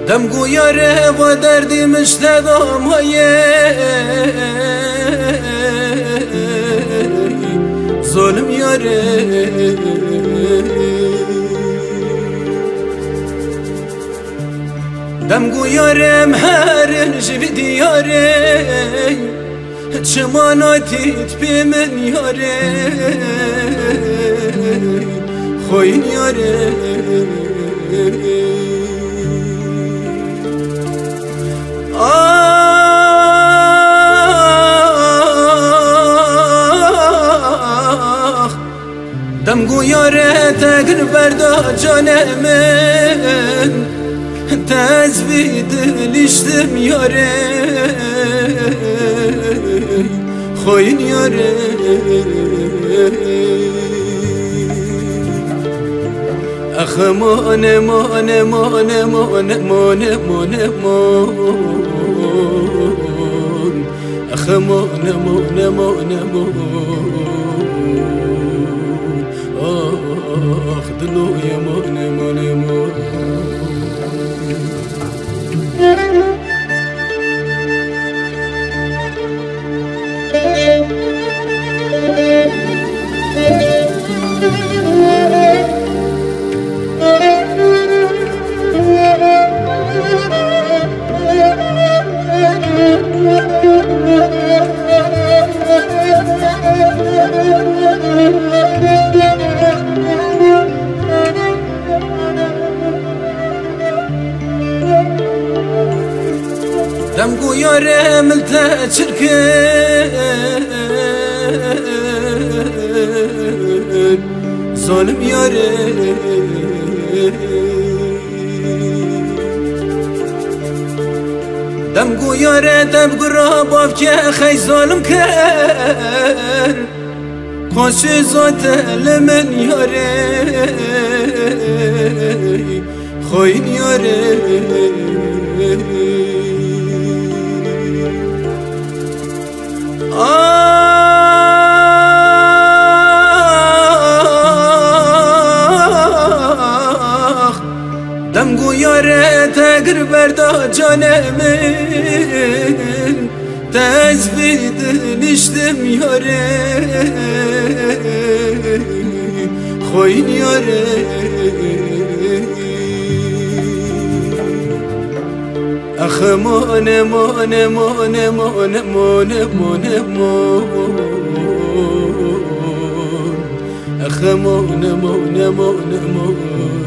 دم گویاره و دردی مشتدام های ظلم یاره دم گویارم هرن جوی دیاره چماناتیت بی من یاره خوین یاره آخ دم گویاره تگر بردا جانمن تزوید لیشتم یاره خوین یاره اخ مانه مانه مانه مانه مانه مانه مان اخ مانه مانه مانه مان آخ دلوی مانه مانه مان دم گویاره ملتا چرکن ظالم یاره دم گویاره دم گرا باف که خی ظالم کر خوش ذات لمن یاره خوین یاره آخ دم گویاره تگر بردا جانمن تزوید لیشتم یاره خوین یاره اخ مانه مانه مانه مانه مانه مانه مان اخ مانه مانه مانه مان